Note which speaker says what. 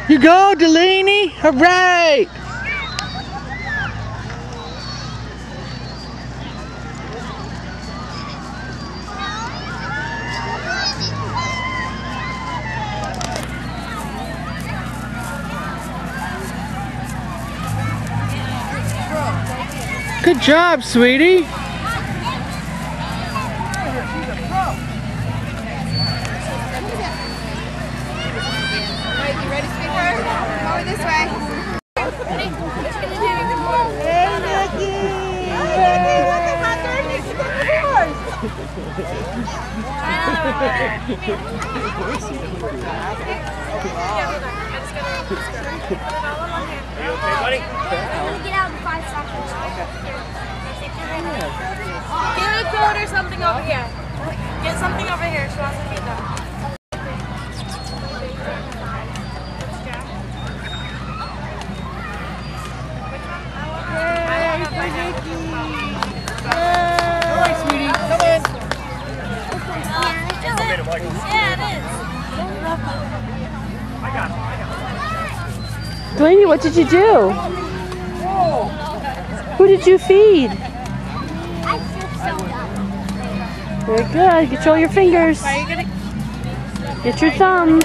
Speaker 1: You go, Delaney. All right. Good job, sweetie.
Speaker 2: You ready, sweetheart? Over this way. Hey, Nikki! Hey, what the hot darn is the horse?
Speaker 3: Are you okay, buddy?
Speaker 4: I'm gonna get out in 5 seconds.
Speaker 5: Get a coat or something over here. Get something over here. She wants to feed them.
Speaker 1: Yay for Nikki! All right, sweetie, come in.
Speaker 5: Yeah, it is.
Speaker 3: I got it.
Speaker 6: Delaney, what did you do? Who did you feed?
Speaker 4: I feel so dumb.
Speaker 6: Very good. Control your fingers. Get your thumb.